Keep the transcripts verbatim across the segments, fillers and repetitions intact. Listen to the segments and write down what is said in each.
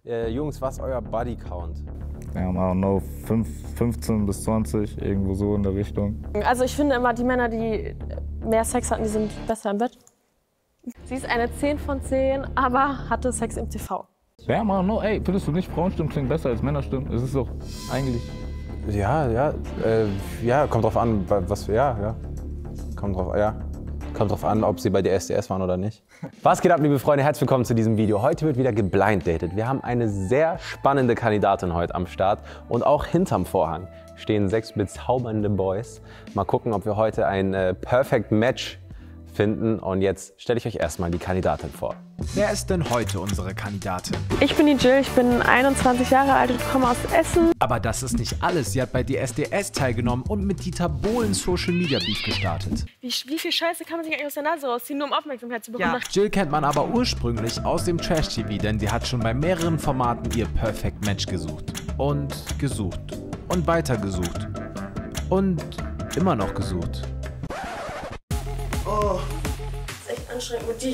Äh, Jungs, was ist euer Body-Count? Ja, I don't know, fünfzehn bis zwanzig, irgendwo so in der Richtung. Also ich finde immer, die Männer, die mehr Sex hatten, die sind besser im Bett. Sie ist eine zehn von zehn, aber hatte Sex im T V. Ja, man, no, ey, findest du nicht, Frauenstimmen klingen besser als Männerstimmen? Es ist doch eigentlich... Ja, ja, äh, ja, kommt drauf an, was, ja, ja, kommt drauf, ja. Kommt drauf an, ob sie bei der S D S waren oder nicht. Was geht ab, liebe Freunde? Herzlich willkommen zu diesem Video. Heute wird wieder geblinddatet. Wir haben eine sehr spannende Kandidatin heute am Start. Und auch hinterm Vorhang stehen sechs bezaubernde Boys. Mal gucken, ob wir heute ein äh, Perfect Match finden. Und jetzt stelle ich euch erstmal die Kandidatin vor. Wer ist denn heute unsere Kandidatin? Ich bin die Jill, ich bin einundzwanzig Jahre alt und komme aus Essen. Aber das ist nicht alles. Sie hat bei der S D S teilgenommen und mit Dieter Bohlen Social Media Beef gestartet. Wie, wie viel Scheiße kann man sich eigentlich aus der Nase rausziehen, nur um Aufmerksamkeit zu bekommen? Ja. Jill kennt man aber ursprünglich aus dem Trash-T V, denn sie hat schon bei mehreren Formaten ihr Perfect Match gesucht. Und gesucht. Und weiter gesucht. Und immer noch gesucht. Oh, das ist echt anstrengend mit dir.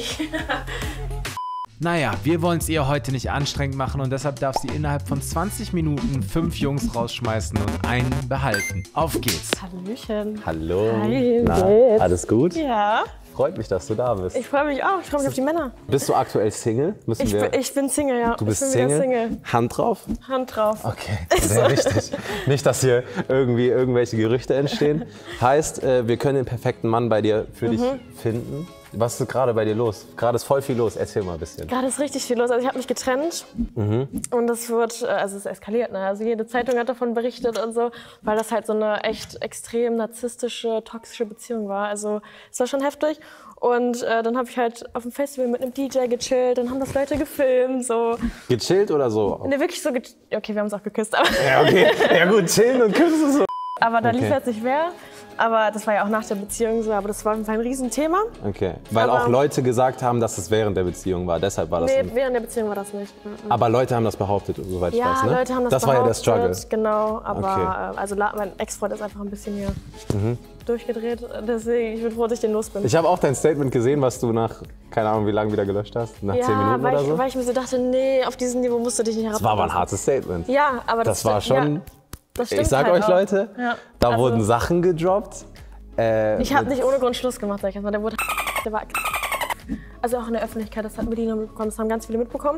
Naja, wir wollen es ihr heute nicht anstrengend machen und deshalb darf sie innerhalb von zwanzig Minuten fünf Jungs rausschmeißen und einen behalten. Auf geht's. Hallöchen. Hallo. Hi, Na, geht's? alles gut? Ja. Freut mich, dass du da bist. Ich freue mich auch, ich freue mich auf die Männer. Bist du aktuell Single? Müssen Ich, wir... bin, ich bin Single, ja. Du bist ich bin Single? Single? Hand drauf? Hand drauf. Okay, sehr wichtig. Nicht, dass hier irgendwie irgendwelche Gerüchte entstehen. Heißt, äh, wir können den perfekten Mann bei dir für dich finden. Was ist gerade bei dir los? Gerade ist voll viel los. Erzähl mal ein bisschen. Gerade ist richtig viel los. Also ich habe mich getrennt Mhm. und das wird, äh, also es eskaliert. Ne? Also jede Zeitung hat davon berichtet und so, weil das halt so eine echt extrem narzisstische, toxische Beziehung war. Also es war schon heftig. Und äh, dann habe ich halt auf dem Festival mit einem D J gechillt, dann haben das Leute gefilmt, so. Gechillt oder so? Ne, wirklich so, ge okay, wir haben uns auch geküsst, aber, Ja, okay. Ja gut, chillen und küssen so. aber da Okay. lief jetzt nicht mehr. Aber das war ja auch nach der Beziehung so, aber das war auf jeden Fall ein Riesenthema. Okay, weil Aber- auch Leute gesagt haben, dass es während der Beziehung war. Deshalb war das Nee, ein... während der Beziehung war das nicht. Mhm. Aber Leute haben das behauptet, soweit ich Ja, weiß, ne? Leute haben das, Das war ja der behauptet, Struggle. Genau, aber Okay. äh, also la- mein Ex-Freund ist einfach ein bisschen hier durchgedreht. Deswegen, ich bin froh, dass ich den los bin. Ich habe auch dein Statement gesehen, was du nach, keine Ahnung wie lange wieder gelöscht hast. Nach ja, zehn Minuten weil oder ich, so. weil ich mir so dachte, nee, auf diesem Niveau musst du dich nicht Das war aber ein hartes Statement. Ja, aber das, Das war stimmt- schon... Ja, das stimmt Ich sag halt euch, auch. Leute, Ja, da also- wurden Sachen gedroppt. Äh, Ich habe nicht ohne Grund Schluss gemacht, sag ich jetzt mal. Der wurde, der war, also auch in der Öffentlichkeit, das hat Medina mitbekommen, das haben ganz viele mitbekommen.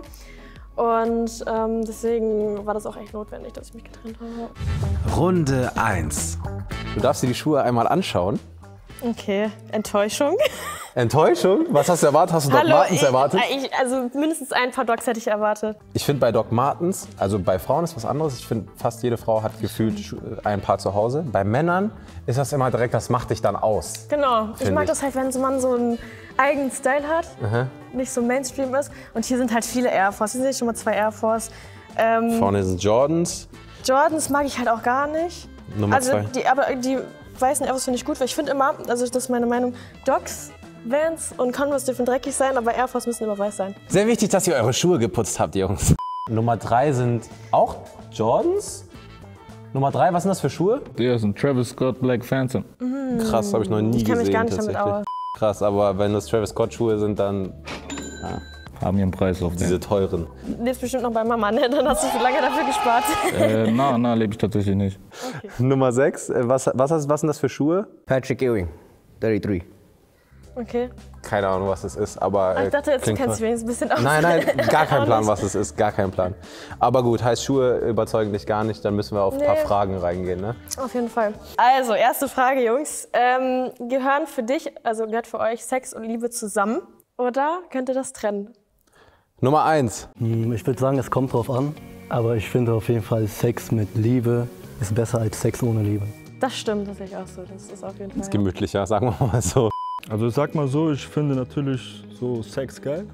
Und ähm, deswegen war das auch echt notwendig, dass ich mich getrennt habe. Runde eins. Du darfst dir die Schuhe einmal anschauen. Okay, Enttäuschung. Enttäuschung? Was hast du erwartet? Hast du Doc Martens ich, erwartet? Ich, also mindestens ein paar Docs hätte ich erwartet. Ich finde bei Doc Martens, also bei Frauen ist was anderes. Ich finde, fast jede Frau hat gefühlt Schu- ein Paar zu Hause. Bei Männern ist das immer direkt, das macht dich dann aus. Genau, ich Find mag ich. das halt, wenn so man so einen eigenen Style hat, nicht so Mainstream ist. Und hier sind halt viele Air Force. Hier sind jetzt schon mal zwei Air Force. Ähm, Vorne sind Jordans, Jordans mag ich halt auch gar nicht. Nummer Also zwei. die, aber die weißen Air Force finde ich gut, weil ich finde immer, also das ist meine Meinung, Docs, Vans und Converse dürfen dreckig sein, aber Air Force müssen immer weiß sein. Sehr wichtig, dass ihr eure Schuhe geputzt habt, Jungs. Nummer drei sind auch Jordans. Nummer drei, was sind das für Schuhe? Der ist ein Travis Scott Black Phantom. Krass, habe ich noch nie Ich kenn gesehen. mich gar nicht damit tatsächlich. aus. Krass, aber wenn das Travis Scott Schuhe sind, dann Haben ihren Preis auf diese den. teuren. Lebst bestimmt noch bei Mama, ne? Dann hast du schon lange dafür gespart. Äh, na, na, lebe ich tatsächlich nicht. Nummer sechs, äh, was, was, was, was sind das für Schuhe? Patrick Ewing, dreiunddreißig. Okay. Keine Ahnung, was es ist, aber. Ah, äh, ich dachte jetzt, du klingt kennst dich toll. wenigstens ein bisschen aus. Nein, nein, gar kein Auch Plan, nicht. was es ist, gar kein Plan. Aber gut, heißt Schuhe überzeugen dich gar nicht, dann müssen wir auf ein paar Nee. Fragen reingehen, ne? Auf jeden Fall. Also, erste Frage, Jungs. Ähm, gehören für dich, also gehört für euch Sex und Liebe zusammen? Oder könnt ihr das trennen? Nummer eins. Hm, Ich würde sagen, es kommt drauf an, aber ich finde auf jeden Fall, Sex mit Liebe ist besser als Sex ohne Liebe. Das stimmt, das sehe ich auch so. Das ist auf jeden Fall. Ist gemütlicher, sagen wir mal so. Also ich sag mal so, ich finde natürlich so Sex geil.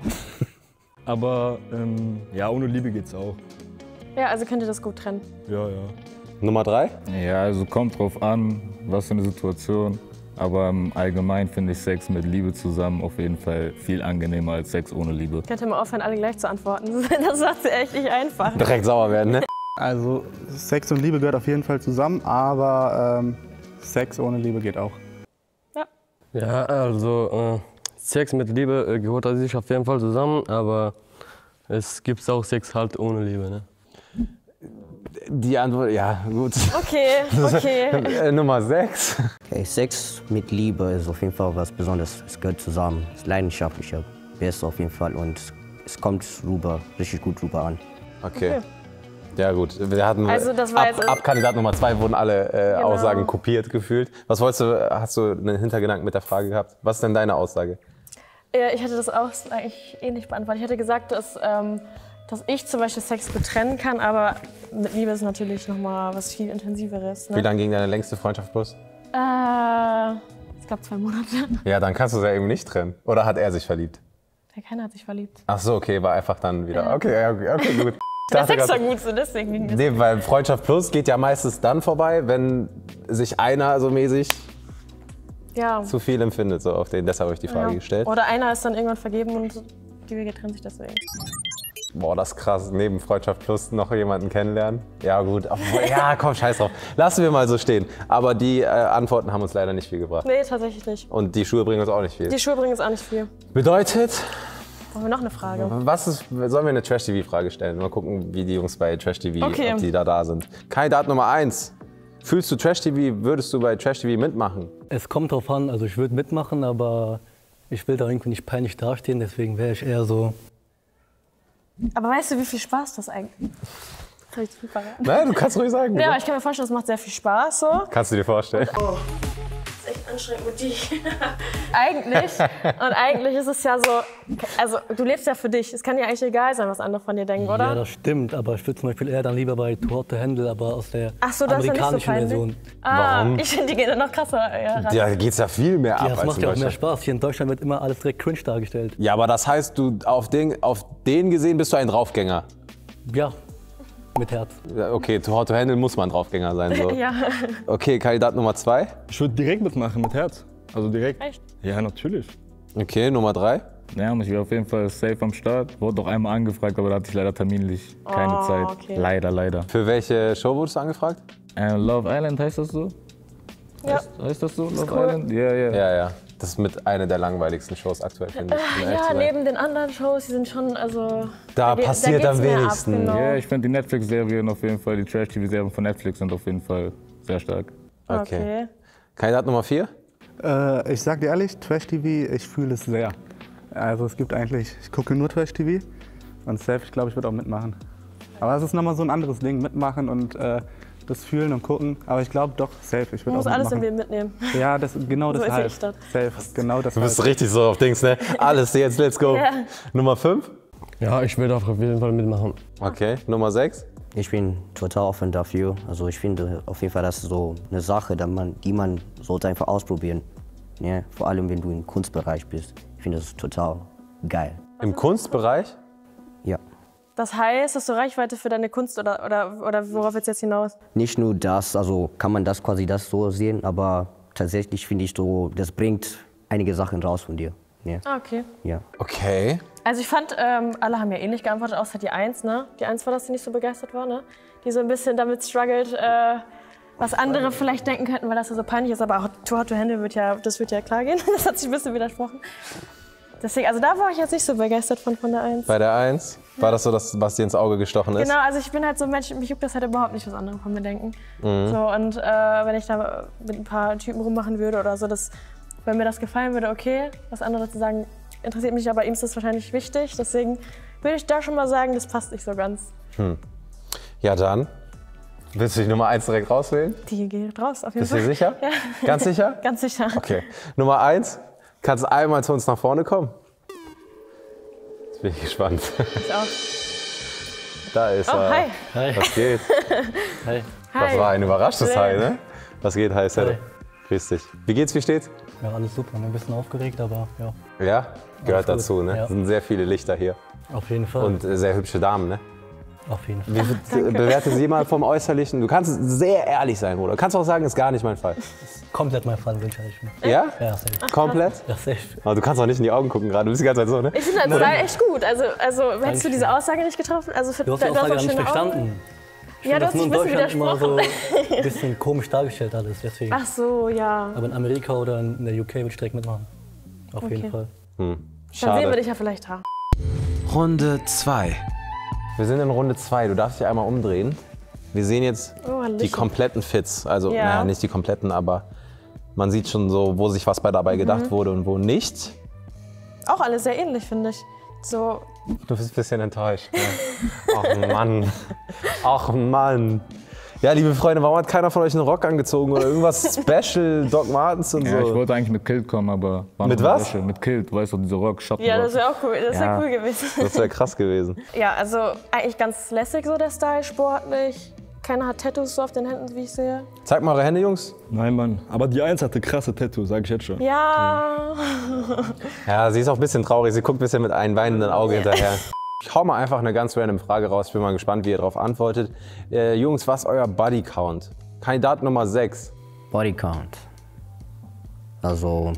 Aber ähm, ja, ohne Liebe geht's auch. Ja, also könnt ihr das gut trennen. Ja, ja. Nummer drei. Ja, also kommt drauf an, was für eine Situation. Aber im Allgemeinen finde ich Sex mit Liebe zusammen auf jeden Fall viel angenehmer als Sex ohne Liebe. Könnt ihr mal aufhören, alle gleich zu antworten. Das macht sie echt nicht einfach. Direkt sauer werden, ne? Also Sex und Liebe gehört auf jeden Fall zusammen, aber ähm, Sex ohne Liebe geht auch. Ja, also äh, Sex mit Liebe äh, gehört sich auf jeden Fall zusammen, aber Es gibt auch Sex halt ohne Liebe, ne? Die Antwort, ja, gut. Okay, okay. Äh, Nummer sechs. Okay, Sex mit Liebe ist auf jeden Fall was Besonderes. Es gehört zusammen. Es ist leidenschaftlicher. Best auf jeden Fall und es kommt rüber, richtig gut rüber an. Okay. Ja gut, wir hatten Also das war ab, jetzt- ab Kandidat Nummer zwei wurden alle äh, Genau. Aussagen kopiert gefühlt. Was wolltest du, hast du einen Hintergedanken mit der Frage gehabt? Was ist denn deine Aussage? Ja, ich hätte das auch eigentlich ähnlich beantwortet. Ich hätte gesagt, dass, ähm, dass ich zum Beispiel Sex gut trennen kann, aber mit Liebe ist natürlich noch mal was viel Intensiveres. Ne? Wie lange ging deine längste Freundschaft bloß? Äh, ich glaube zwei Monate. Ja, dann kannst du es ja eben nicht trennen. Oder hat er sich verliebt? Ja, keiner hat sich verliebt. Ach so, okay, war einfach dann wieder. Okay, ja, okay, okay, gut. Ich Der dachte Sex war grad- gut, so deswegen ging das. Nee, weil Freundschaft Plus geht ja meistens dann vorbei, wenn sich einer so mäßig Ja. zu viel empfindet. So auf den. Deshalb habe ich die Frage ja. gestellt. Oder einer ist dann irgendwann vergeben und die Wege trennen sich deswegen. Boah, das ist krass. Neben Freundschaft Plus noch jemanden kennenlernen. Ja gut, obwohl, ja komm, scheiß drauf. Lassen wir mal so stehen. Aber die äh, Antworten haben uns leider nicht viel gebracht. Nee, tatsächlich nicht. Und die Schuhe bringen uns auch nicht viel. Die Schuhe bringen jetzt auch nicht viel. Bedeutet, Wollen wir noch eine Frage? was ist, sollen wir eine Trash-T V-Frage stellen? Mal gucken, wie die Jungs bei Trash-T V, Okay. ob die da da sind. Kandidat Nummer eins. Fühlst du Trash-T V, würdest du bei Trash-T V mitmachen? Es kommt drauf an, also ich würde mitmachen, aber ich will da irgendwie nicht peinlich dastehen, deswegen wäre ich eher so. Aber weißt du, wie viel Spaß das eigentlich das hab ich zu viel verraten. Nein, du kannst ruhig sagen. Ja, aber ich kann mir vorstellen, das macht sehr viel Spaß so. Kannst du dir vorstellen? Das ist echt anstrengend mit dir. Eigentlich. Und eigentlich ist es ja so, also du lebst ja für dich. Es kann ja eigentlich egal sein, was andere von dir denken, oder? Ja, das stimmt, aber ich würde zum Beispiel eher dann lieber bei Too Hot to Handle, aber aus der Ach so, das ist ja nicht so amerikanischen peinlich. Version. Ah, Warum? ich finde, die gehen dann noch krasser ja, ran. Ja, da geht's ja viel mehr ab Ja, das als macht in ja auch mehr Deutschland. Spaß. Hier in Deutschland wird immer alles direkt cringe dargestellt. Ja, aber das heißt, du auf den, auf den gesehen bist du ein Draufgänger. Ja, mit Herz. Ja, okay, to hot to handle muss man Draufgänger sein. So. Ja. Okay, Kandidat Nummer zwei. Ich würde direkt mitmachen, mit Herz. Also direkt. Echt? Ja, natürlich. Okay, Nummer drei. Ja, ich wäre auf jeden Fall safe am Start. Wurde auch einmal angefragt, aber da hatte ich leider terminlich keine Oh, Zeit. okay. Leider, leider. Für welche Show wurdest du angefragt? Äh, Love Island heißt das so? Ja. Heißt, heißt das so? Love cool. Island? Ja, ja. Ja, ja. Das ist mit einer der langweiligsten Shows aktuell, finde ich. um ehrlich Ja, zu sein. neben den anderen Shows, die sind schon, also... Da geht- passiert geht's am mehr ab, wenigsten. genau. Ja, ich finde die Netflix-Serien auf jeden Fall, die Trash-T V-Serien von Netflix sind auf jeden Fall sehr stark. Okay. Okay. Kandidat Nummer vier. Äh, ich sag dir ehrlich, Trash-T V, ich fühle es sehr. Also es gibt eigentlich, ich gucke nur Trash-T V und safe, ich glaube, ich würde auch mitmachen. Aber es ist nochmal so ein anderes Ding, mitmachen und äh, das fühlen und gucken. Aber ich glaube doch, safe, ich Du würde auch musst alles mitmachen. im Leben mitnehmen. Ja, das, genau So deshalb. ist die Stadt. Safe, genau Du deshalb. bist richtig so auf Dings, ne? Alles, jetzt let's go. Ja. Nummer fünf. Ja, ich würde auf jeden Fall mitmachen. Okay, Nummer sechs. Ich bin total offen dafür. Also ich finde auf jeden Fall, das ist so eine Sache, die man, die man sollte einfach ausprobieren. Ja, vor allem, wenn du im Kunstbereich bist. Ich finde das total geil. Im Kunstbereich? Ja. Das heißt, hast du Reichweite für deine Kunst oder, oder, oder worauf willst du jetzt hinaus? Nicht nur das, also kann man das quasi das so sehen, aber tatsächlich finde ich so, das bringt einige Sachen raus von dir. Ja. Ah, okay. Ja. Okay. Also ich fand, ähm, alle haben ja ähnlich geantwortet, außer die Eins, ne? Die Eins war das, die nicht so begeistert war, ne? Die so ein bisschen damit struggelt, äh, was andere vielleicht denken könnten, weil das ja so peinlich ist. Aber auch Too Hot to Handle wird ja, das wird ja klar gehen. Das hat sich ein bisschen widersprochen. Deswegen, also da war ich jetzt nicht so begeistert von, von der Eins. Bei der eins war das so, das, was dir ins Auge gestochen ist? Genau, also ich bin halt so ein Mensch, mich juckt das halt überhaupt nicht, was andere von mir denken. Mhm. So, und äh, wenn ich da mit ein paar Typen rummachen würde oder so, das, wenn mir das gefallen würde, okay. Was andere zu sagen, interessiert mich, aber ihm ist das wahrscheinlich wichtig. Deswegen würde ich da schon mal sagen, das passt nicht so ganz. Hm. Ja, dann. Willst du die Nummer eins direkt rauswählen? Die geht raus, auf jeden Bist du Fall. dir sicher? Ja. Ganz sicher? Ganz sicher. Okay. Nummer eins. Kannst du einmal zu uns nach vorne kommen? Jetzt bin ich gespannt. Ich auch. Da ist Oh, er. hi. Hi. Was geht? Hi. Das Hi. war ein überraschtes Hi. Hi, ne? Was geht? Hi, Sero. Hi. Grüß dich. Wie geht's, wie steht's? Ja, alles super. Ein bisschen aufgeregt, aber ja, Ja? Gehört Alles gut. dazu, ne? Ja. Es sind sehr viele Lichter hier. auf jeden Fall. Und äh, sehr hübsche Damen, ne? auf jeden Fall. Wie be- bewertest du jemand vom Äußerlichen? Du kannst sehr ehrlich sein, Bruder. Du kannst auch sagen, ist gar nicht mein Fall. Komplett mein Fall, wünsche ich mir. Ja? Ja, safe. Komplett? Ja, safe. Aber du kannst auch nicht in die Augen gucken gerade. Du bist die ganze Zeit so, ne? Ich finde das Style echt gut. Also, also hättest du Dankeschön. diese Aussage nicht getroffen? Also, für, Du hast die Aussage auch noch nicht schöne Augen. verstanden. Ich Ja, finde du hast das nur dich in ein bisschen Deutschland immer so widersprochen. ein bisschen komisch dargestellt alles, deswegen. Ach so, ja. Aber in Amerika oder in der U K würde ich direkt mitmachen. Auf Okay. jeden Fall. Hm. Dann sehen wir Schade. dich ja vielleicht da. Runde zwei. Wir sind in Runde zwei. Du darfst dich einmal umdrehen. Wir sehen jetzt Oh, die Hallöchen. kompletten Fits. Also, Ja. naja, nicht die kompletten, aber man sieht schon so, wo sich was bei dabei gedacht wurde und wo nicht. Auch alle sehr ähnlich, finde ich. So, Du bist ein bisschen enttäuscht. Ne? Ach Mann. Ach Mann. Ja, liebe Freunde, warum hat keiner von euch einen Rock angezogen oder irgendwas Special, Doc Martens und Ja, ich so? wollte eigentlich mit Kilt kommen, aber war Mit noch eine was? Wäsche. Mit Kilt, weißt du, diese Rock, Schattenrock. ja, das wäre auch cool. Das wäre Ja. cool gewesen. Das wäre krass gewesen. Ja, also eigentlich ganz lässig so der Style, sportlich. Keiner hat Tattoos so auf den Händen, wie ich sehe. Zeig mal eure Hände, Jungs. Nein, Mann. Aber die Eins hatte krasse Tattoo, sag ich jetzt schon. Ja. Ja, sie ist auch ein bisschen traurig. Sie guckt ein bisschen mit einem weinenden Auge hinterher. Ich hau mal einfach eine ganz random Frage raus. Ich bin mal gespannt, wie ihr darauf antwortet. Äh, Jungs, was ist euer Body Count? Kandidat Nummer sechs. Body Count. Also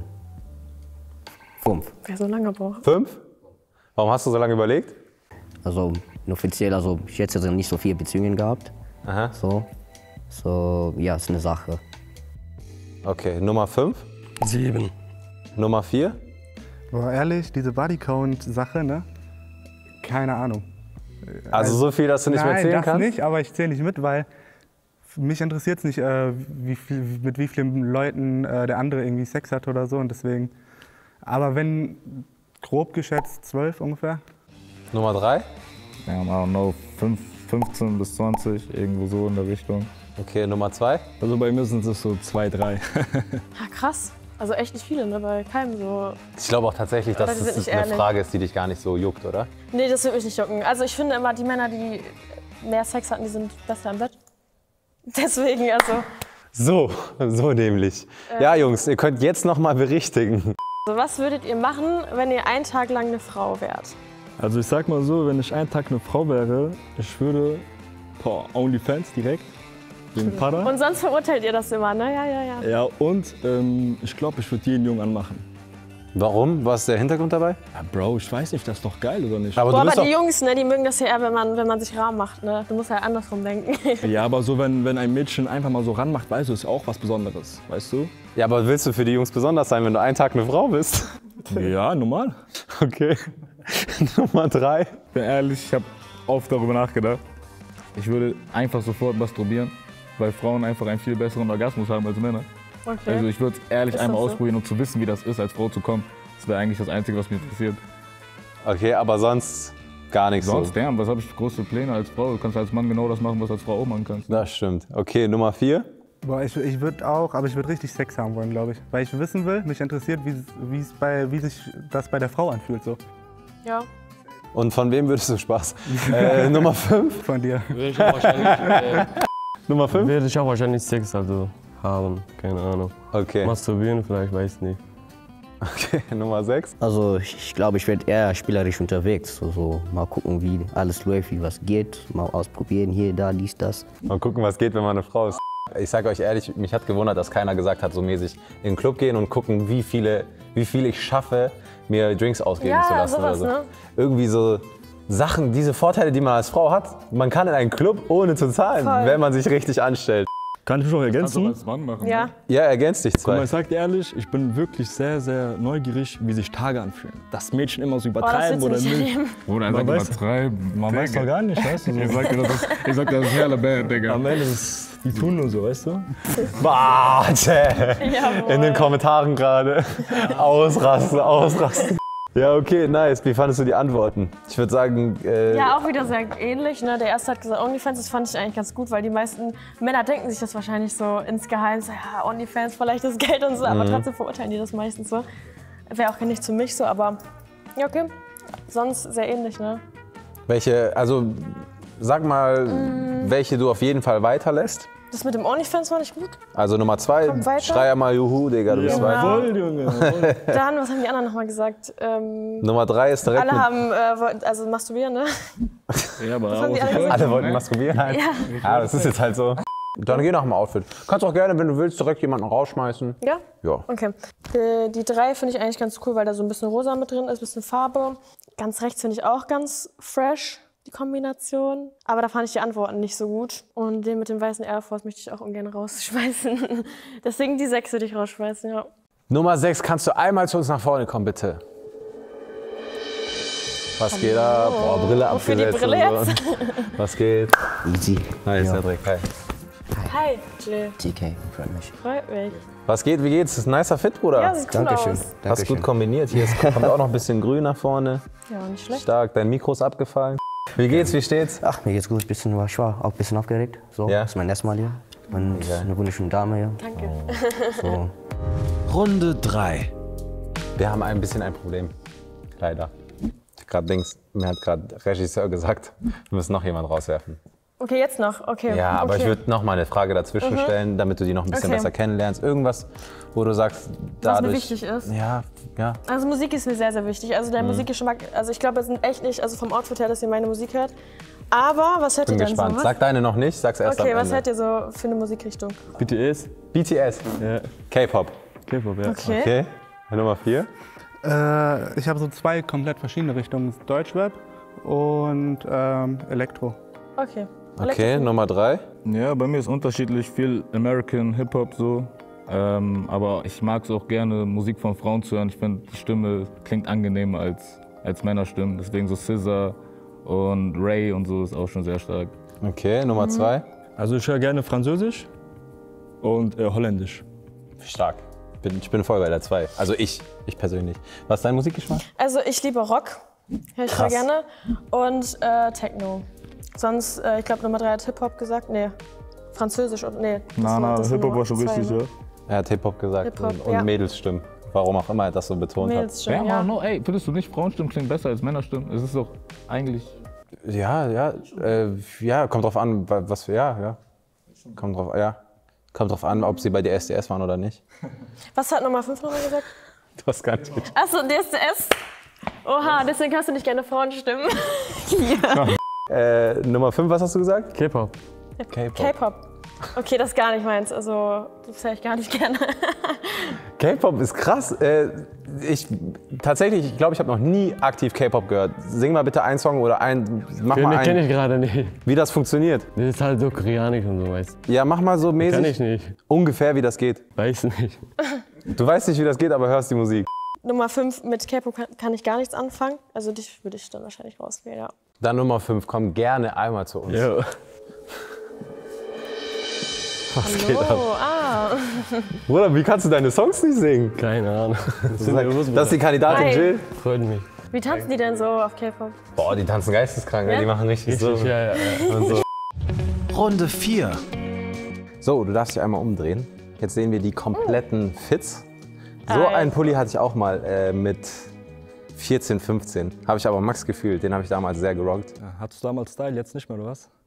fünf. Wer so lange braucht. Fünf? Warum hast du so lange überlegt? Also offiziell, also ich hätte jetzt nicht so viele Beziehungen gehabt. Aha. So, so ja, ist eine Sache. Okay, Nummer fünf. Sieben. Nummer vier. Boah, ehrlich, diese Bodycount-Sache, ne? Keine Ahnung. Also so viel, dass du nicht Nein, mehr zählen das kannst? nicht, aber ich zähle nicht mit, weil mich interessiert es nicht, äh, wie viel, mit wie vielen Leuten äh, der andere irgendwie Sex hat oder so und deswegen. Aber wenn, grob geschätzt, zwölf ungefähr. Nummer drei. Ja, I don't know, fünf, fünfzehn bis zwanzig, irgendwo so in der Richtung. Okay, Nummer zwei. Also bei mir sind es so zwei, drei. Ja, krass. Also echt nicht viele, ne? Bei keinem so. Ich glaube auch tatsächlich, Oder dass die das sind nicht eine ehrlich. Frage ist, die dich gar nicht so juckt, oder? Nee, das würde mich nicht jucken. Also ich finde immer, die Männer, die mehr Sex hatten, die sind besser im Bett. Deswegen, also. So, so nämlich. Ja, Jungs, ihr könnt jetzt noch mal berichtigen. Also was würdet ihr machen, wenn ihr einen Tag lang eine Frau wärt? Also ich sag mal so, wenn ich einen Tag eine Frau wäre, ich würde boah, OnlyFans direkt, den Pada. Und sonst verurteilt ihr das immer, ne? Ja, ja, ja. Ja, und ähm, ich glaube, ich würde jeden Jungen anmachen. Warum? Was ist der Hintergrund dabei? Ja, Bro, ich weiß nicht, das ist doch geil, oder nicht? Aber Boah, du bist aber die doch, Jungs, ne, die mögen das ja eher, wenn man, wenn man sich rar macht, ne? Du musst ja andersrum denken. Ja, aber so, wenn, wenn ein Mädchen einfach mal so ranmacht, weißt du, ist auch was Besonderes, weißt du? ja, aber willst du für die Jungs besonders sein, wenn du einen Tag eine Frau bist? Ja, normal. Okay. Nummer drei. Ich bin ehrlich, ich habe oft darüber nachgedacht. Ich würde einfach sofort masturbieren, weil Frauen einfach einen viel besseren Orgasmus haben als Männer. Okay. Also ich würde es ehrlich Ist einmal das so? ausprobieren, um zu wissen, wie das ist, als Frau zu kommen. Das wäre eigentlich das Einzige, was mich interessiert. Okay, aber sonst gar nichts Sonst, so. damn, was habe ich für große Pläne als Frau? Du kannst als Mann genau das machen, was du als Frau auch machen kannst. Das stimmt. Okay, Nummer vier. Boah, ich, ich würde auch, aber ich würde richtig Sex haben wollen, glaube ich. Weil ich wissen will, mich interessiert, wie, wie, es bei, wie sich das bei der Frau anfühlt. So. Ja. Und von wem würdest du Spaß? äh, Nummer fünf. Von dir. Würde ich auch wahrscheinlich, äh, Nummer fünf. würde ich auch wahrscheinlich Sex also haben, keine Ahnung. Okay. Masturbieren vielleicht, weiß nicht. Okay, Nummer sechs. Also ich, ich glaube, ich werde eher spielerisch unterwegs. So, so mal gucken, wie alles läuft, wie was geht. Mal ausprobieren, hier, da, dies, das. Mal gucken, was geht, wenn man eine Frau ist. Ich sage euch ehrlich, mich hat gewundert, dass keiner gesagt hat, so mäßig in den Club gehen und gucken, wie viele, wie viel ich schaffe, mir Drinks ausgeben Ja, zu lassen sowas, oder so. ne? Irgendwie so Sachen, diese Vorteile, die man als Frau hat. Man kann in einen Club ohne zu zahlen, Voll. wenn man sich richtig anstellt. Kann ich mich noch Kannst du auch ergänzen? als Mann machen. Ja. Ne? Ja, ergänzt dich Guck mal, zwei. ich sag dir ehrlich, ich bin wirklich sehr, sehr neugierig, wie sich Tage anfühlen. Dass Mädchen immer so Boah, das übertreiben willst du oder nicht nicht. erleben. Bruder, er Man sagt weiß- übertreiben. Man weiß doch gar nicht, weißt du? So. Ich sag dir, das, ich sag dir, das ist hella bad, Digga. Am Ende ist die tun nur so, weißt du? Warte! Jawohl. In den Kommentaren gerade. Ausrasten, ausrasten. Ja, okay, nice. Wie fandest du die Antworten? Ich würde sagen, äh, Ja, auch wieder sehr ähnlich. Ne? Der erste hat gesagt OnlyFans, das fand ich eigentlich ganz gut, weil die meisten Männer denken sich das wahrscheinlich so insgeheim, so, ja, OnlyFans, vielleicht das Geld und so, aber trotzdem verurteilen die das meistens so. Wäre auch nicht für mich so, aber ja, okay. Sonst sehr ähnlich, ne? welche, also sag mal, welche du auf jeden Fall weiterlässt. Das mit dem OnlyFans fand ich gut. Also Nummer zwei, Komm weiter. schrei einmal Juhu, Digga, du bist Ja. weiter. Voll, Junge. Jawohl. Dann, was haben die anderen nochmal gesagt? Ähm, Nummer drei ist direkt alle mit, haben, äh, wollten- also masturbieren, ne? Ja, aber haben die alle gesagt? alle wollten masturbieren halt. Ja. Ja, das ist jetzt halt so. Dann geh nach dem Outfit. Kannst auch gerne, wenn du willst, direkt jemanden rausschmeißen. Ja? Ja. Okay. Die, die drei finde ich eigentlich ganz cool, weil da so ein bisschen rosa mit drin ist, ein bisschen Farbe. Ganz rechts finde ich auch ganz fresh, die Kombination. Aber da fand ich die Antworten nicht so gut. Und den mit dem weißen Air Force möchte ich auch ungern rausschmeißen. Deswegen die sechs würde ich rausschmeißen, ja. Nummer sechs, kannst du einmal zu uns nach vorne kommen, bitte? Was geht ab? Boah, Brille Wofür die abgesetzt. Brille und so. jetzt? Was geht? Easy. Hi, Ja. Cedric. Hi. Hi, Jill. T K, freut mich. Freut mich. Was geht? Wie geht's? Das ist ein nicer Fit, Bruder. Ja, sieht cool Dankeschön. aus. Hast Dankeschön. gut kombiniert. Hier ist, kommt auch noch ein bisschen grün nach vorne. Ja, nicht schlecht. Stark. Dein Mikro ist abgefallen. Wie geht's? Wie steht's? Ach, mir geht's gut. Bisschen, war- ich war auch ein bisschen aufgeregt. So, Ja. das ist mein erstes Mal hier. Und eine wunderschöne Dame hier. Danke. So. Runde drei. Wir haben ein bisschen ein Problem. Leider. Gerade Dings, mir hat gerade Regisseur gesagt, wir müssen noch jemanden rauswerfen. Okay, jetzt noch. Okay. Ja, aber okay. ich würde noch mal eine Frage dazwischen Mhm. stellen, damit du die noch ein bisschen Okay. besser kennenlernst. Irgendwas, wo du sagst, dadurch... mir wichtig ist? Ja, ja. Also Musik ist mir sehr, sehr wichtig. Also der Mhm. Musikgeschmack, also ich glaube, es sind echt nicht, also vom Outfit her, dass ihr meine Musik hört. Aber was hört Bin ihr denn gespannt. so? Was? Sag deine noch nicht, sag's erst Okay, am was Ende. hört ihr so für eine Musikrichtung? B T S? B T S, Ja. K-Pop. K-Pop, ja. Okay. Okay, Nummer vier. Äh, ich habe so zwei komplett verschiedene Richtungen. Deutschrap und ähm, Elektro. Okay. Okay, Nummer drei. Ja, bei mir ist unterschiedlich viel American Hip-Hop so. Ähm, aber ich mag es auch gerne, Musik von Frauen zu hören. Ich finde, die Stimme klingt angenehmer als, als Männerstimmen. Deswegen so S Z A und Ray und so ist auch schon sehr stark. Okay, Nummer Mhm. zwei. Also ich höre gerne Französisch und äh, Holländisch. Stark. Bin, ich bin voll bei der zwei. Also ich, ich persönlich. Was ist dein Musikgeschmack? Also ich liebe Rock, höre ich sehr Krass. gerne. Und äh, Techno. Sonst, äh, ich glaube Nummer drei hat Hip-Hop gesagt. Nee, Französisch und nee. das Na, war- na, das Hip-Hop Nummer war schon zwei, richtig, ne? ja. Er hat Hip-Hop gesagt Hip-Hop, und, und ja. Mädelsstimmen. Warum auch immer er das so betont Mädelsstimmen, Ja, ja. no, ey, findest du nicht, Frauenstimmen klingen besser als Männerstimmen? Es ist doch eigentlich... hat. Ja, ja, äh, ja, kommt drauf an, wa- was für, ja, ja. Kommt drauf, ja. Kommt drauf an, ob sie bei der S D S waren oder nicht. Was hat Nummer fünf nochmal gesagt? Du hast gar nicht. Achso, D S D S. Oha, deswegen hast du nicht gerne Frauenstimmen. Äh, Nummer fünf, was hast du gesagt? K-Pop. K-Pop. K-Pop. Okay, das ist gar nicht meins. Also, das höre ich gar nicht gerne. K-Pop ist krass. Äh, ich tatsächlich, ich glaube, ich habe noch nie aktiv K-Pop gehört. Sing mal bitte einen Song oder ein, mach Kenn, mal ich- kenn einen, ich gerade nicht. wie das funktioniert. Das ist halt so koreanisch und so, weißt du. Ja, mach mal so mäßig. Kann ich nicht. Ungefähr, wie das geht. Weiß nicht. Du weißt nicht, wie das geht, aber hörst die Musik. Nummer fünf, mit K-Pop kann, kann ich gar nichts anfangen. Also, dich würde ich dann wahrscheinlich rauswählen, ja. Dann Nummer fünf, komm gerne einmal zu uns. Ja. Was geht ab? Oh, ah. Bruder, wie kannst du deine Songs nicht singen? Keine Ahnung. Das, sind Sag- bewusst, Das ist die Kandidatin Hi. Jill. Freut mich. Wie tanzen die denn so auf K-Pop? Boah, die tanzen geisteskrank, Ja? die machen richtig so. Richtig, ja, ja, ja. Und so. Runde vier. So, du darfst dich einmal umdrehen. Jetzt sehen wir die kompletten Fits. So Also. einen Pulli hatte ich auch mal äh, mit vierzehn, fünfzehn. Habe ich aber Max gefühlt, den habe ich damals sehr gerockt. Ja, hattest du damals Style, jetzt nicht mehr, oder was?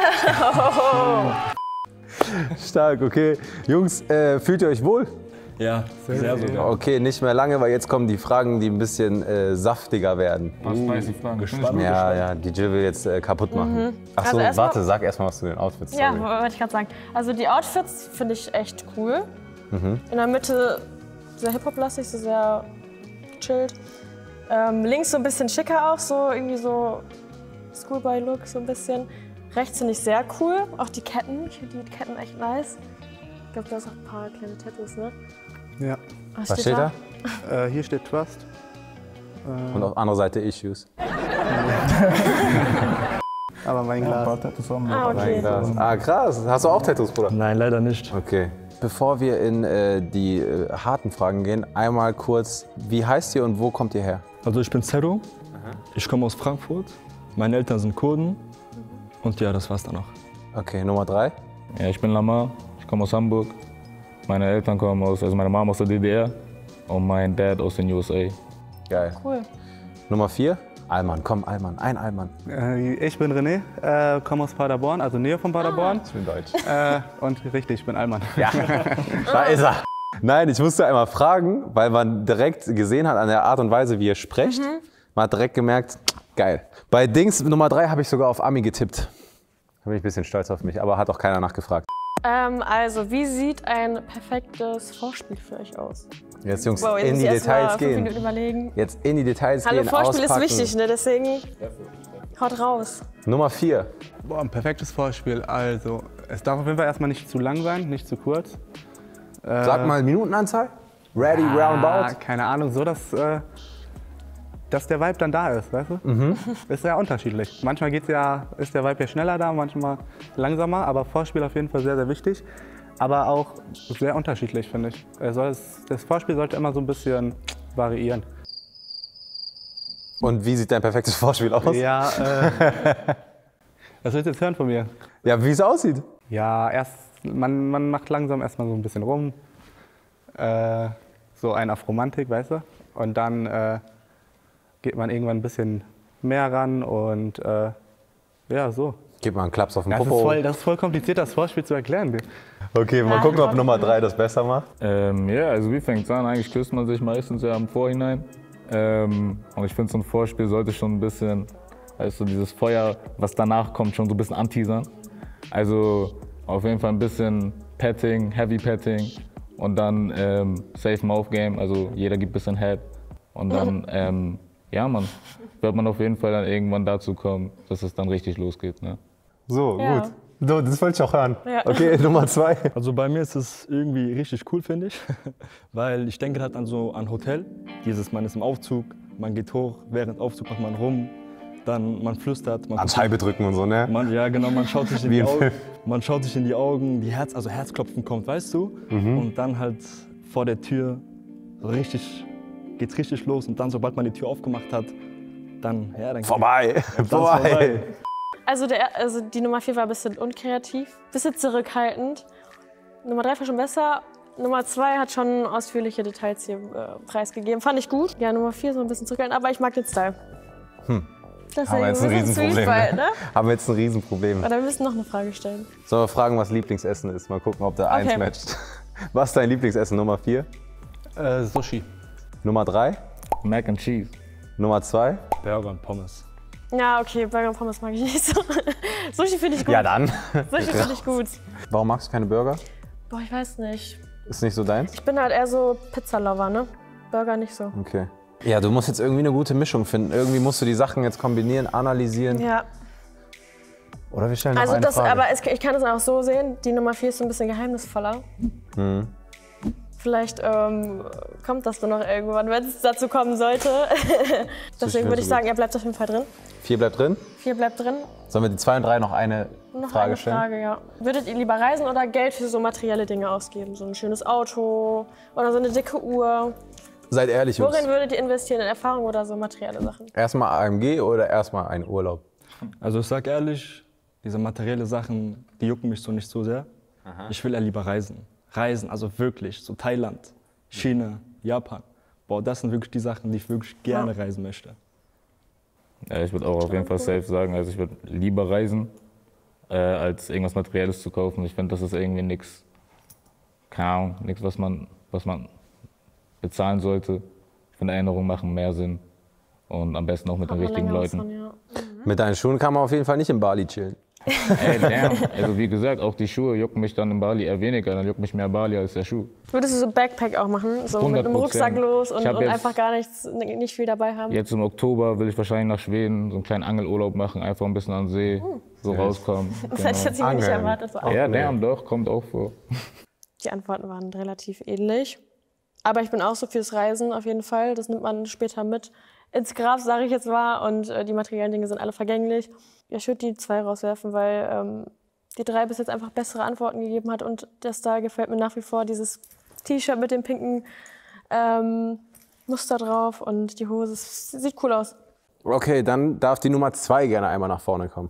Stark, okay. Jungs, äh, fühlt ihr euch wohl? Ja, sehr sogar. Okay, nicht mehr lange, weil jetzt kommen die Fragen, die ein bisschen äh, saftiger werden. Was weiß ich, Fragen? Gespannt. Ja, ja, die Jill will jetzt äh, kaputt machen. Ach so, Also erst mal- warte, sag erst mal was zu den Outfits. Ja, sorry. wollte ich gerade sagen. Also, die Outfits finde ich echt cool. Mhm. In der Mitte sehr Hip-Hop-lastig, so sehr chillt. Ähm, links so ein bisschen schicker auch, so irgendwie so Schoolboy-Look, so ein bisschen. Rechts finde ich sehr cool, auch die Ketten. Ich finde die Ketten echt nice. Ich glaube, da ist auch ein paar kleine Tattoos, ne? Ja. Was, Was steht da? Äh, hier steht Trust. Äh, Und auf anderer Seite Issues. aber mein Glas. Ah, okay. Mein Glas. Ah, krass. Hast du auch Tattoos, Bruder? Nein, leider nicht. Okay. Bevor wir in äh, die äh, harten Fragen gehen, einmal kurz, wie heißt ihr und wo kommt ihr her? Also ich bin Zero, ich komme aus Frankfurt, meine Eltern sind Kurden und ja, das war's dann auch. Okay, Nummer drei. Ja, ich bin Lamar, ich komme aus Hamburg. Meine Eltern kommen aus, also meine Mama aus der D D R und mein Dad aus den U S A. Geil. Cool. Nummer vier. Alman, komm, Alman, ein Alman. Äh, ich bin René, äh, komme aus Paderborn, also Nähe von Paderborn. Ich bin deutsch. Äh, und richtig, ich bin Allmann. Ja, da ist er. Nein, ich musste einmal fragen, weil man direkt gesehen hat an der Art und Weise, wie ihr sprecht. Man hat direkt gemerkt, geil. Bei Dings Nummer drei habe ich sogar auf Ami getippt. Da bin ich ein bisschen stolz auf mich, aber hat auch keiner nachgefragt. Ähm, also, wie sieht ein perfektes Vorspiel für euch aus? Jetzt, Jungs, Wow, jetzt in muss die ich erst mal Details fünf gehen. Minuten überlegen. Jetzt in die Details Hallo, gehen, Vorspiel auspacken. ist wichtig, ne? Deswegen haut raus. Nummer vier. Boah, ein perfektes Vorspiel. Also, es darf auf jeden Fall erstmal nicht zu lang sein, nicht zu kurz. Äh, Sag mal Minutenanzahl. Ready, ah, roundabout. keine Ahnung, so dass äh, dass der Vibe dann da ist, weißt du? Mhm. Ist ja unterschiedlich. Manchmal geht's ja, ist der Vibe ja schneller da, manchmal langsamer, aber Vorspiel auf jeden Fall sehr, sehr wichtig. Aber auch sehr unterschiedlich, finde ich. Also das, das Vorspiel sollte immer so ein bisschen variieren. Und wie sieht dein perfektes Vorspiel aus? Ja, äh, was willst du jetzt hören von mir? Ja, wie es aussieht. Ja, erst, man, man macht langsam erstmal so ein bisschen rum. Äh, so ein auf Romantik, weißt du? Und dann äh, geht man irgendwann ein bisschen mehr ran und äh, ja, so. Gib mal einen Klaps auf den Das ist, Popo. voll, das ist voll kompliziert, das Vorspiel zu erklären. Okay, mal gucken, ob Nummer drei das besser macht. Ähm, ja, also wie fängt es an? Eigentlich küsst man sich meistens ja im Vorhinein. Ähm, und ich finde, so ein Vorspiel sollte schon ein bisschen, also dieses Feuer, was danach kommt, schon so ein bisschen anteasern. Also auf jeden Fall ein bisschen Petting, Heavy Petting und dann ähm, Safe Mouth Game, also jeder gibt ein bisschen Head. Und dann, ähm, ja man, wird man auf jeden Fall dann irgendwann dazu kommen, dass es dann richtig losgeht. Ne? So, Ja. gut. So, das wollte ich auch hören. Ja. Okay, Nummer zwei. Also bei mir ist es irgendwie richtig cool, finde ich. Weil ich denke halt an so ein Hotel. Dieses, man ist im Aufzug, man geht hoch, während Aufzug macht man rum, dann man flüstert. Man An Scheibe drücken und so, ne? Man, ja, genau, man schaut sich in Wie die im Augen. Film. Man schaut sich in die Augen, die Herz, also Herzklopfen kommt, weißt du? Mhm. Und dann halt vor der Tür so richtig, geht's richtig los. Und dann, sobald man die Tür aufgemacht hat, dann, ja, dann Vorbei. dann Vorbei. vorbei. Also, der, also die Nummer vier war ein bisschen unkreativ, ein bisschen zurückhaltend. Nummer drei war schon besser. Nummer zwei hat schon ausführliche Details hier äh, preisgegeben. Fand ich gut. Ja, Nummer vier so ein bisschen zurückhaltend, aber ich mag den Style. Hm. Deswegen Haben wir jetzt ein bisschen Riesenproblem. Zwiespalt, Ne? ne? Haben wir jetzt ein Riesenproblem. Aber wir müssen noch eine Frage stellen. Sollen wir fragen, was Lieblingsessen ist? Mal gucken, ob der Okay. eins matcht. Was ist dein Lieblingsessen? Nummer vier? Äh, Sushi. Nummer drei? Mac and Cheese. Nummer zwei? Burger und Pommes. Ja, okay, Burger und Pommes mag ich nicht so. Sushi finde ich gut. Ja, dann. Sushi finde ich gut. Warum magst du keine Burger? Boah, ich weiß nicht. Ist nicht so deins? Ich bin halt eher so Pizza-Lover, ne? Burger nicht so. Okay. Ja, du musst jetzt irgendwie eine gute Mischung finden. Irgendwie musst du die Sachen jetzt kombinieren, analysieren. Ja. Oder wir stellen noch Also eine das, Frage. aber es, ich kann es auch so sehen, die Nummer vier ist so ein bisschen geheimnisvoller. Mhm. Vielleicht ähm, kommt das dann noch irgendwann, wenn es dazu kommen sollte. Deswegen würde ich sagen, er bleibt auf jeden Fall drin. Vier bleibt drin. Vier bleibt drin. Sollen wir die zwei und drei noch eine Noch Frage eine stellen? Frage, ja. Würdet ihr lieber reisen oder Geld für so materielle Dinge ausgeben? So ein schönes Auto oder so eine dicke Uhr? Seid ehrlich, Jungs. Worin würdet ihr investieren? In Erfahrung oder so materielle Sachen? Erstmal A M G oder erstmal ein Urlaub? Also ich sag ehrlich, diese materiellen Sachen, die jucken mich so nicht so sehr. Ich will ja lieber reisen. Reisen, also wirklich, so Thailand, China, Japan. Boah, das sind wirklich die Sachen, die ich wirklich gerne reisen möchte. Ja, ich würde auch auf jeden Fall safe sagen, also ich würde lieber reisen, äh, als irgendwas Materielles zu kaufen. Ich finde, das ist irgendwie nichts, keine Ahnung, nichts, was man, was man bezahlen sollte. Ich finde, Erinnerungen machen mehr Sinn und am besten auch mit Hat den man richtigen länger was Leuten. von, ja. Mit deinen Schuhen kann man auf jeden Fall nicht in Bali chillen. Ey, damn. Also wie gesagt, auch die Schuhe jucken mich dann in Bali eher weniger, dann juckt mich mehr Bali als der Schuh. Würdest du so Backpack auch machen? So mit einem hundert Rucksack Prozent. los und, Ich hab und jetzt- einfach gar nichts, nicht viel dabei haben? Jetzt im Oktober will ich wahrscheinlich nach Schweden so einen kleinen Angelurlaub machen, einfach ein bisschen an den See, so rauskommen. Das hätte ich jetzt irgendwie nicht Angeln. erwartet. So Ja, damn, doch, kommt auch vor. Die Antworten waren relativ ähnlich. Aber ich bin auch so fürs Reisen auf jeden Fall. Das nimmt man später mit ins Grab, sage ich jetzt mal. Und äh, die materiellen Dinge sind alle vergänglich. Ja, ich würde die zwei rauswerfen, weil ähm, die drei bis jetzt einfach bessere Antworten gegeben hat. Und der Style gefällt mir nach wie vor. Dieses T-Shirt mit dem pinken ähm, Muster drauf und die Hose. Es sieht cool aus. Okay, dann darf die Nummer zwei gerne einmal nach vorne kommen.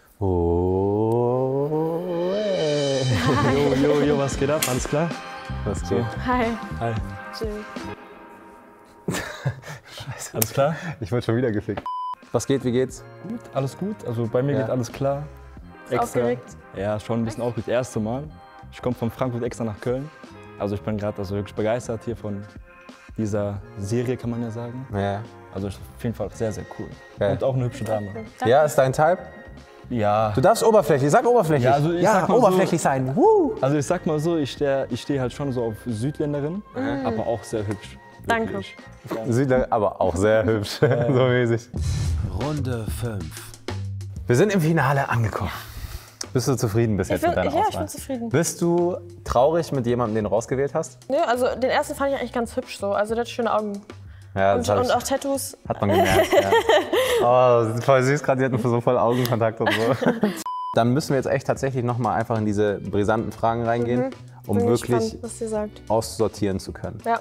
Oh, ey. Jo, jo, jo, was geht ab? Alles klar? Was geht? Hi. Hi. Chill. Alles klar? Ich wurde schon wieder gefickt. Was geht, wie geht's? Gut, alles gut. Also bei mir Ja. geht alles klar. Aufgeregt? Ja, schon ein bisschen aufgeregt. Das erste Mal. Ich komme von Frankfurt extra nach Köln. Also ich bin gerade also wirklich begeistert hier von dieser Serie, kann man ja sagen. Ja. Also ist auf jeden Fall sehr, sehr cool. Ja. Und auch eine hübsche Dame. Ja, ist dein Type? Ja. Du darfst oberflächlich, sag oberflächlich. Ja, also ich sag mal so- oberflächlich sein. Woo. Also ich sag mal so, ich stehe ich steh halt schon so auf Südländerin, aber auch sehr hübsch. Danke. Wirklich. Südler, aber auch sehr hübsch, so mäßig. Runde fünf. Wir sind im Finale angekommen. Bist du zufrieden bis Ich jetzt bin, mit deiner ja, ich Auswahl? bin zufrieden. Bist du traurig mit jemandem, den du rausgewählt hast? Nö, also den ersten fand ich eigentlich ganz hübsch so. Also der hat schöne Augen. Ja, Und, das und ich, auch Tattoos. hat man gemerkt. Ja. Oh, voll süß, gerade die hatten so voll Augenkontakt und so. Dann müssen wir jetzt echt tatsächlich nochmal einfach in diese brisanten Fragen reingehen, Mhm. um Bin wirklich gespannt, was ihr sagt. aussortieren zu können. Ja.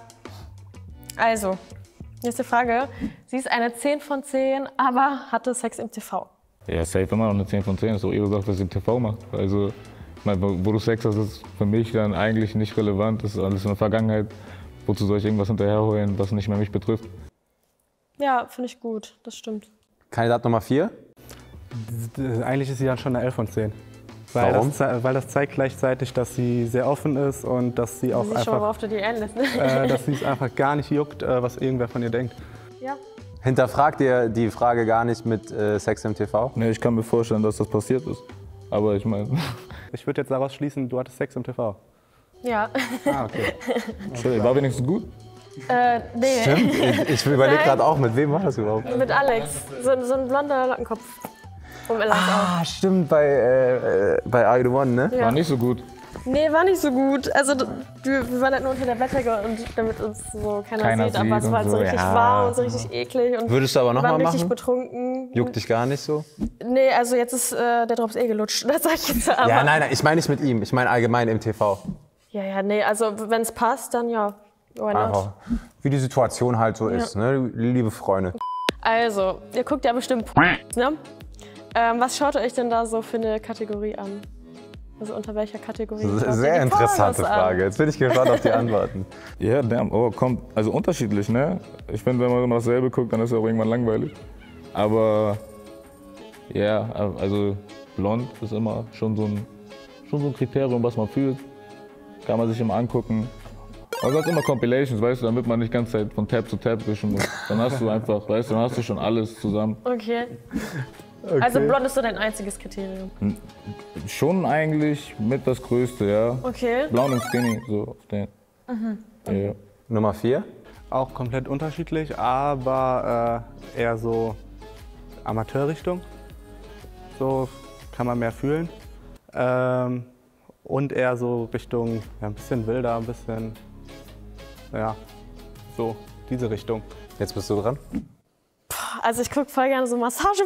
Also, nächste Frage. Sie ist eine zehn von zehn, aber hatte Sex im T V. Ja, safe immer noch eine zehn von zehn. Ist doch ihre Sache, was sie im T V macht. Also, ich meine, wo wo du Sex hast, ist für mich dann eigentlich nicht relevant. Das ist alles in der Vergangenheit. Wozu soll ich irgendwas hinterherholen, was nicht mehr mich betrifft? Ja, finde ich gut. Das stimmt. Kandidat Nummer vier. Eigentlich ist sie dann schon eine elf von zehn. Weil Warum? das, zei- weil das zeigt gleichzeitig, dass sie sehr offen ist und dass sie auch Sie ist schon, einfach, worauf du die einlässt. Ne? äh, dass sie es einfach gar nicht juckt, äh, was irgendwer von ihr denkt. Ja. Hinterfragt ihr die Frage gar nicht mit äh, Sex im T V? Nee, ich kann mir vorstellen, dass das passiert ist. Aber ich meine, Ich würde jetzt daraus schließen, du hattest Sex im T V. Ja. Ah, okay. sorry, war wenigstens gut. äh, nee. Stimmt. Ich, ich überlege Nein. gerade auch, mit wem war das überhaupt? Mit Alex. So, so ein blonder Lockenkopf. Vom Alex auch. Ah, stimmt, bei, äh, äh, bei I The One, ne? Ja. War nicht so gut. Nee, war nicht so gut. Also d- wir, wir waren halt nur unter der Bettdecke und damit uns so keiner, Keiner sieht. Aber sieht es und war halt so so, richtig ja. warm und so richtig eklig. Und Würdest du aber wir nochmal waren richtig machen? betrunken. Juckt dich gar nicht so? Nee, also jetzt ist äh, der Drops eh gelutscht. Das sag ich jetzt aber. Ja, nein, nein, ich meine nicht mit ihm. Ich meine allgemein im T V. Ja, ja, nee, also wenn es passt, dann ja. Why not? Einfach, wie die Situation halt so ist, ne? Liebe Freunde. Also, ihr guckt ja bestimmt ne? Ähm, was schaut ihr euch denn da so für eine Kategorie an? Also unter welcher Kategorie? schaut ihr Sehr die interessante Pornos an? Frage. Jetzt bin ich gespannt auf die Antworten. Ja, damn, oh, kommt, also unterschiedlich, ne? Ich finde, wenn man immer dasselbe guckt, dann ist es auch irgendwann langweilig. Aber, ja, also blond ist immer schon so ein, schon so ein Kriterium, was man fühlt. Kann man sich immer angucken. Aber sonst immer Compilations, weißt du, damit man nicht die ganze Zeit von Tab zu Tab wischen muss. Dann hast du einfach, weißt du, dann hast du schon alles zusammen. Okay. Also blond ist so dein einziges Kriterium. Schon eigentlich mit das Größte, ja. Okay. Blond und skinny, so auf den. Ja. Nummer vier. Auch komplett unterschiedlich, aber äh, eher so Amateurrichtung. So kann man mehr fühlen. Ähm, und eher so Richtung, ja, ein bisschen wilder, ein bisschen, ja, so diese Richtung. Jetzt bist du dran. Also ich gucke voll gerne so Massage.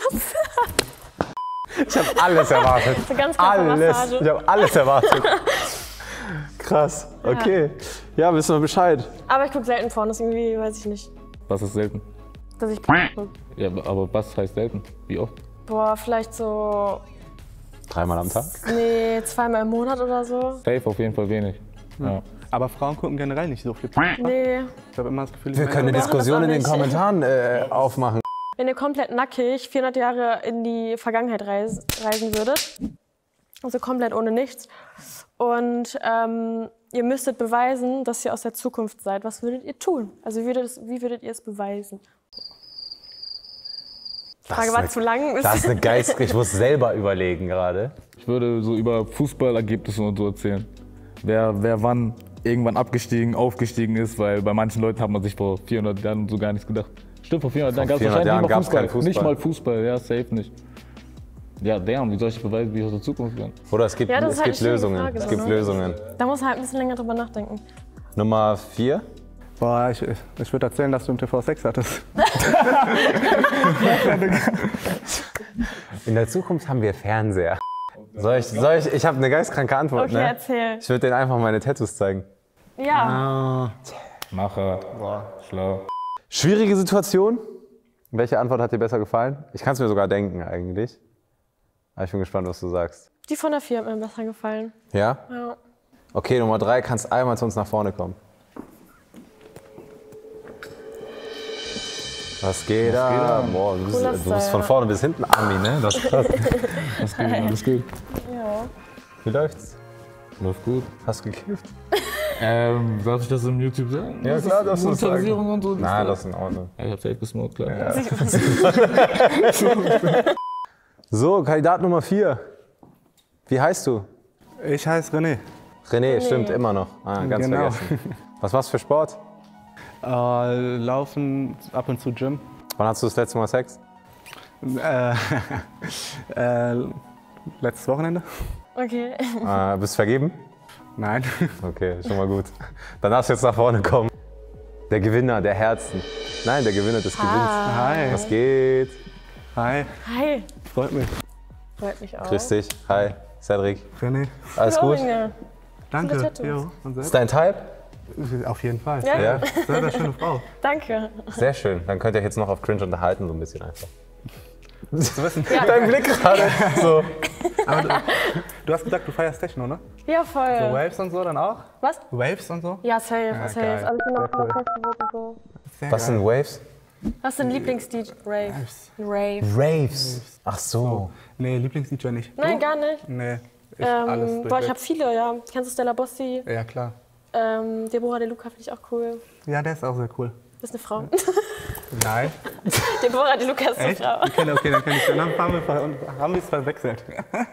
Ich habe alles erwartet. So ganz krasse Alles. Massage. Ich habe alles erwartet. Krass. Okay. Ja, wissen wir Bescheid. Aber ich gucke selten Pornos, irgendwie weiß ich nicht, Was ist selten? dass ich gucke. Ja, aber was heißt selten? Wie oft? Boah, vielleicht so, Dreimal am Tag. nee, zweimal im Monat oder so. Safe auf jeden Fall wenig. Ja. Aber Frauen gucken generell nicht so viel. Nee. Ich habe immer das Gefühl, Wir die können eine Männer- machen das Diskussion auch in den nicht. Kommentaren äh, aufmachen. Wenn ihr komplett nackig vierhundert Jahre in die Vergangenheit reis reisen würdet, also komplett ohne nichts, und ähm, ihr müsstet beweisen, dass ihr aus der Zukunft seid, was würdet ihr tun? Also wie würdet, es, wie würdet ihr es beweisen? Die Frage ist war eine- zu lang. Das ist eine Geist. Ich muss selber überlegen gerade. Ich würde so über Fußballergebnisse und so erzählen. Wer, wer wann irgendwann abgestiegen, aufgestiegen ist, weil bei manchen Leuten hat man sich vor vierhundert Jahren so gar nichts gedacht. Stimmt, vor vierhundert Jahren gab es vierhundert wahrscheinlich Jahren nicht mal gab's keinen Fußball. Fußball. Nicht mal Fußball, ja, safe nicht. Ja, damn, wie soll ich beweisen, wie ich aus der Zukunft bin? Oder es gibt, Ja, das es ist halt gibt eine schwierige Lösungen. Frage, es so, gibt ne? Lösungen. Da muss man halt ein bisschen länger drüber nachdenken. Nummer vier. Boah, ich, ich würde erzählen, dass du im T V Sex hattest. In der Zukunft haben wir Fernseher. Soll ich, soll ich, ich habe eine geistkranke Antwort. Okay, ne? erzähl. Ich würde denen einfach meine Tattoos zeigen. Ja. Macher, schlau. Schwierige Situation. Welche Antwort hat dir besser gefallen? Ich kann es mir sogar denken eigentlich. Aber ich bin gespannt, was du sagst. Die von der vier hat mir besser gefallen. Ja? Ja. Okay, Nummer drei, kannst einmal zu uns nach vorne kommen. Was geht da? Boah, du, bist, Cooler du bist Style. von vorne bis hinten Ami, ne? Das ist krass. Was geht, alles gut? Ja. Wie läuft's? Läuft gut. Hast du gekifft? Ähm, darf ich das im YouTube sagen? Ja, klar, darfst du das sagen. Monetarisierung und so? Nein, das ist in Ordnung. Ja, ich hab safe gesmoked, klar. So, Kandidat Nummer vier. Wie heißt du? Ich heiße René. René, stimmt, immer noch. Ah, ganz Genau. vergessen. Was machst du für Sport? Äh, laufen ab und zu Gym. Wann hast du das letzte Mal Sex? Äh, äh, letztes Wochenende? Okay. Äh, bist du vergeben? Nein. Okay, schon mal gut. Dann darfst du jetzt nach vorne kommen. Der Gewinner der Herzen. Nein, der Gewinner des Gewinns. Hi. Was geht? Hi. Hi. Freut mich. Freut mich auch. Grüß dich. Hi, Cedric. René. Alles gut? Danke. Tattoos. Jo, und Ist selbst? dein Type? Auf jeden Fall. Ja? Ja. Sehr, sehr schöne Frau. Danke. Sehr schön. Dann könnt ihr euch jetzt noch auf Cringe unterhalten, so ein bisschen einfach. Zu wissen. Ja. Dein Blick gerade. So. Aber du, du hast gesagt, du feierst Techno, ne? Ja, voll. So Waves und so dann auch? Was? Waves und so? Ja, safe, Ja, safe. geil. Also ich bin Sehr auch voll cool. Festivals und so. Sehr Was geil. sind Waves? Was ist dein Lieblings-D J? Rave. Rave. Raves. Ach so. Nee, Lieblings-D J nicht. Nein, Du? gar nicht. Nee, ich alles Ähm, boah, ich durchweg. habe viele, ja. Kennst du Stella Bossi? Ja, klar. Ähm, Deborah De Luca finde ich auch cool. Ja, der ist auch sehr cool. Das ist eine Frau. Nein. Deborah De Luca ist eine Echt? Frau. Okay, okay, dann kenn ich den. Dann haben wir, ver- und haben wir es verwechselt.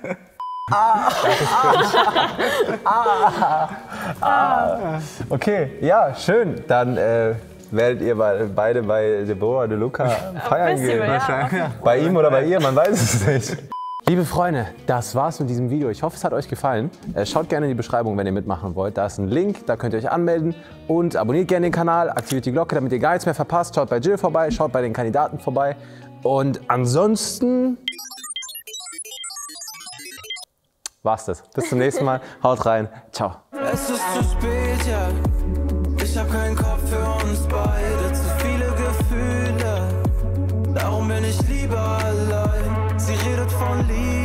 Okay, ja, schön. Dann äh, werdet ihr bei, beide bei Deborah De Luca feiern gehen. Festival, ja. Bei ihm oder bei ihr, man weiß es nicht. Liebe Freunde, das war's mit diesem Video. Ich hoffe, es hat euch gefallen. Äh, Schaut gerne in die Beschreibung, wenn ihr mitmachen wollt. Da ist ein Link, da könnt ihr euch anmelden. Und abonniert gerne den Kanal, aktiviert die Glocke, damit ihr gar nichts mehr verpasst. Schaut bei Jill vorbei, schaut bei den Kandidaten vorbei. Und ansonsten war's das. Bis zum nächsten Mal. Haut rein. Ciao. Es ist zu spät, ja. Ich hab keinen Kopf für uns beide. Zu viele Gefühle. Darum bin ich lieber allein. Sie redet von Liebe.